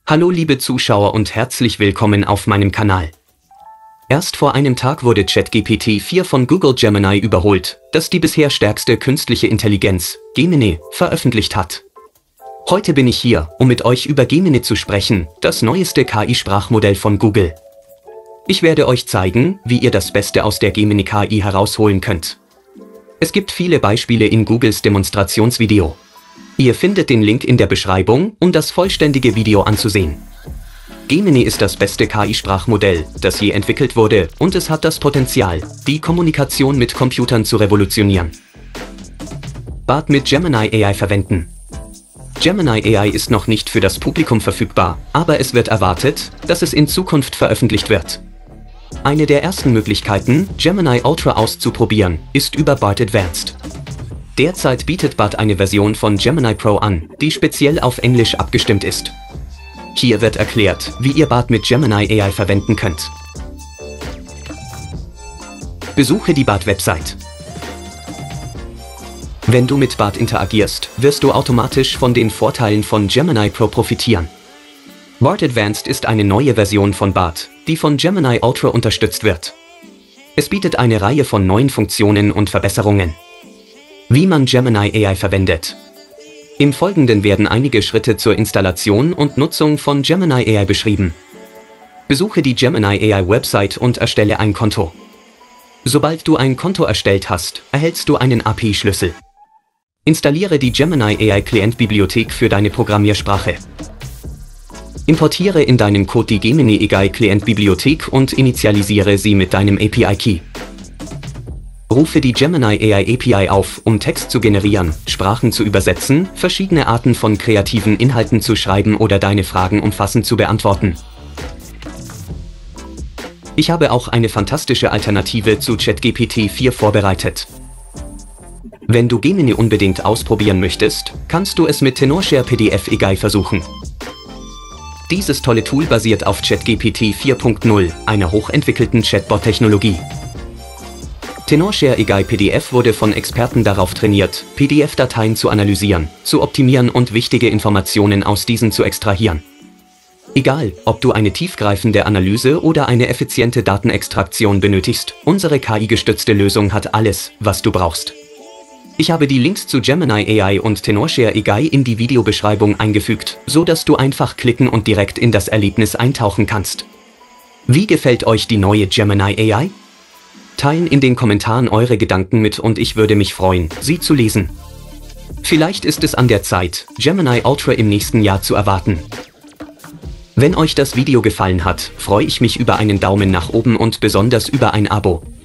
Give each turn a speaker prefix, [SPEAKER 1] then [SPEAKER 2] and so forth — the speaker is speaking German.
[SPEAKER 1] Hallo liebe Zuschauer und herzlich willkommen auf meinem Kanal. Erst vor einem Tag wurde ChatGPT-4 von Google Gemini überholt, das die bisher stärkste künstliche Intelligenz, Gemini, veröffentlicht hat. Heute bin ich hier, um mit euch über Gemini zu sprechen, das neueste KI-Sprachmodell von Google. Ich werde euch zeigen, wie ihr das Beste aus der Gemini KI herausholen könnt. Es gibt viele Beispiele in Googles Demonstrationsvideo. Ihr findet den Link in der Beschreibung, um das vollständige Video anzusehen. Gemini ist das beste KI-Sprachmodell, das je entwickelt wurde, und es hat das Potenzial, die Kommunikation mit Computern zu revolutionieren. Bart mit Gemini AI verwenden. Gemini AI ist noch nicht für das Publikum verfügbar, aber es wird erwartet, dass es in Zukunft veröffentlicht wird. Eine der ersten Möglichkeiten, Gemini Ultra auszuprobieren, ist über Bart Advanced. Derzeit bietet Bart eine Version von Gemini Pro an, die speziell auf Englisch abgestimmt ist. Hier wird erklärt, wie ihr Bart mit Gemini AI verwenden könnt. Besuche die Bart-Website. Wenn du mit Bart interagierst, wirst du automatisch von den Vorteilen von Gemini Pro profitieren. Bart Advanced ist eine neue Version von Bart, die von Gemini Ultra unterstützt wird. Es bietet eine Reihe von neuen Funktionen und Verbesserungen. Wie man Gemini AI verwendet. Im Folgenden werden einige Schritte zur Installation und Nutzung von Gemini AI beschrieben. Besuche die Gemini AI Website und erstelle ein Konto. Sobald du ein Konto erstellt hast, erhältst du einen API-Schlüssel. Installiere die Gemini AI Client-Bibliothek für deine Programmiersprache. Importiere in deinem Code die Gemini AI Client-Bibliothek und initialisiere sie mit deinem API-Key. Rufe die Gemini AI API auf, um Text zu generieren, Sprachen zu übersetzen, verschiedene Arten von kreativen Inhalten zu schreiben oder deine Fragen umfassend zu beantworten. Ich habe auch eine fantastische Alternative zu ChatGPT-4 vorbereitet. Wenn du Gemini unbedingt ausprobieren möchtest, kannst du es mit Tenorshare PDF AI versuchen. Dieses tolle Tool basiert auf ChatGPT 4.0, einer hochentwickelten Chatbot-Technologie. Tenorshare AI PDF wurde von Experten darauf trainiert, PDF-Dateien zu analysieren, zu optimieren und wichtige Informationen aus diesen zu extrahieren. Egal, ob du eine tiefgreifende Analyse oder eine effiziente Datenextraktion benötigst, unsere KI-gestützte Lösung hat alles, was du brauchst. Ich habe die Links zu Gemini AI und Tenorshare AI in die Videobeschreibung eingefügt, so dass du einfach klicken und direkt in das Erlebnis eintauchen kannst. Wie gefällt euch die neue Gemini AI? Teilen in den Kommentaren eure Gedanken mit und ich würde mich freuen, sie zu lesen. Vielleicht ist es an der Zeit, Gemini Ultra im nächsten Jahr zu erwarten. Wenn euch das Video gefallen hat, freue ich mich über einen Daumen nach oben und besonders über ein Abo.